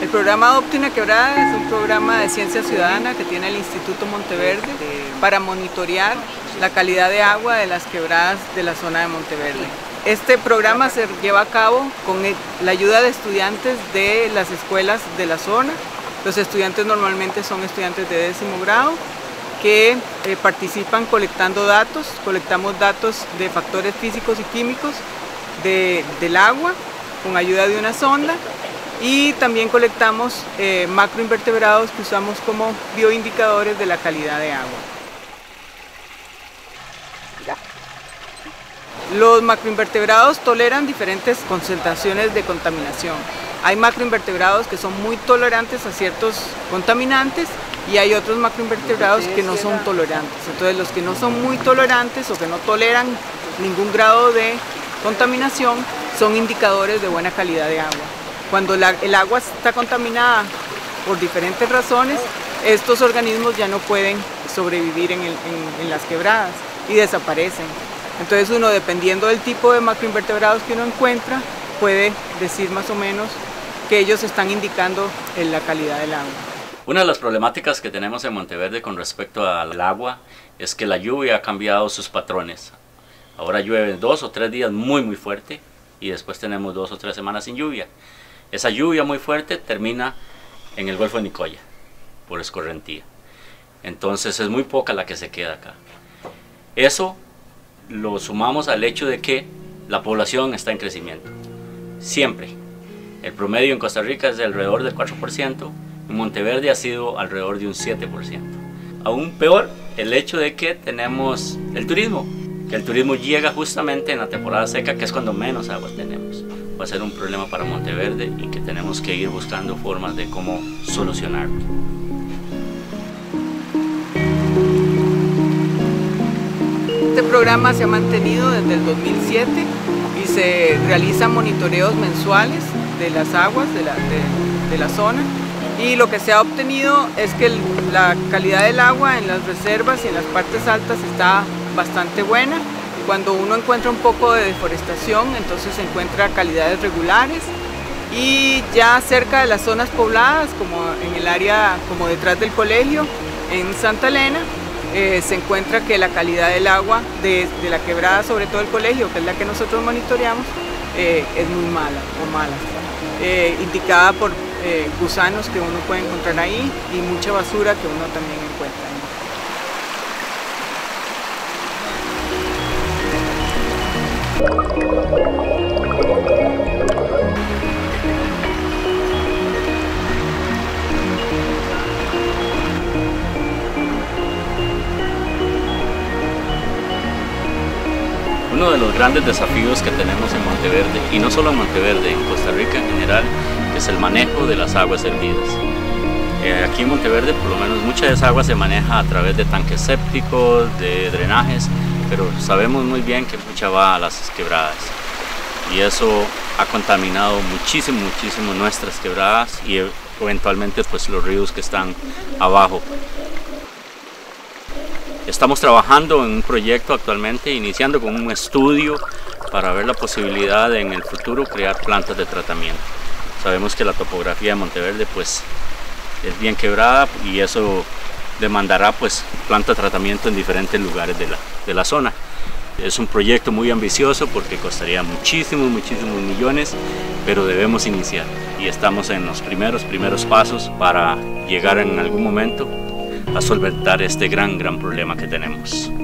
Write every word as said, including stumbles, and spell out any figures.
El programa Adopte una Quebrada es un programa de ciencia ciudadana que tiene el Instituto Monteverde para monitorear la calidad de agua de las quebradas de la zona de Monteverde. Este programa se lleva a cabo con la ayuda de estudiantes de las escuelas de la zona. Los estudiantes normalmente son estudiantes de décimo grado que eh, participan colectando datos. Colectamos datos de factores físicos y químicos de, del agua con ayuda de una sonda. Y también colectamos eh, macroinvertebrados que usamos como bioindicadores de la calidad de agua. Los macroinvertebrados toleran diferentes concentraciones de contaminación. Hay macroinvertebrados que son muy tolerantes a ciertos contaminantes y hay otros macroinvertebrados que no son tolerantes. Entonces los que no son muy tolerantes o que no toleran ningún grado de contaminación son indicadores de buena calidad de agua. Cuando la, el agua está contaminada por diferentes razones, estos organismos ya no pueden sobrevivir en, el, en, en las quebradas y desaparecen. Entonces uno, dependiendo del tipo de macroinvertebrados que uno encuentra, puede decir más o menos que ellos están indicando en la calidad del agua. Una de las problemáticas que tenemos en Monteverde con respecto al agua es que la lluvia ha cambiado sus patrones. Ahora llueve dos o tres días muy muy fuerte y después tenemos dos o tres semanas sin lluvia. Esa lluvia muy fuerte termina en el Golfo de Nicoya, por escorrentía. Entonces es muy poca la que se queda acá. Eso lo sumamos al hecho de que la población está en crecimiento. Siempre. El promedio en Costa Rica es de alrededor del cuatro por ciento, en Monteverde ha sido alrededor de un siete por ciento. Aún peor, el hecho de que tenemos el turismo, que el turismo llega justamente en la temporada seca, que es cuando menos agua tenemos. Va a ser un problema para Monteverde y que tenemos que ir buscando formas de cómo solucionarlo. Este programa se ha mantenido desde el dos mil siete y se realizan monitoreos mensuales de las aguas de la, de, de la zona, y lo que se ha obtenido es que el, la calidad del agua en las reservas y en las partes altas está bastante buena. Cuando uno encuentra un poco de deforestación, entonces se encuentra calidades regulares, y ya cerca de las zonas pobladas, como en el área como detrás del colegio, en Santa Elena, eh, se encuentra que la calidad del agua de, de la quebrada, sobre todo el colegio, que es la que nosotros monitoreamos, eh, es muy mala o mala, eh, indicada por eh, gusanos que uno puede encontrar ahí y mucha basura que uno también encuentra ahí. Uno de los grandes desafíos que tenemos en Monteverde, y no solo en Monteverde, en Costa Rica en general, es el manejo de las aguas hervidas. Eh, aquí en Monteverde, por lo menos, mucha de esa agua se maneja a través de tanques sépticos, de drenajes, pero sabemos muy bien que mucha va a las quebradas. Y eso ha contaminado muchísimo, muchísimo nuestras quebradas y eventualmente pues los ríos que están abajo. Estamos trabajando en un proyecto actualmente, iniciando con un estudio para ver la posibilidad de en el futuro crear plantas de tratamiento. Sabemos que la topografía de Monteverde pues es bien quebrada y eso demandará pues plantas de tratamiento en diferentes lugares de la, de la zona. Es un proyecto muy ambicioso porque costaría muchísimos, muchísimos millones, pero debemos iniciar y estamos en los primeros, primeros pasos para llegar en algún momento a solventar este gran, gran problema que tenemos.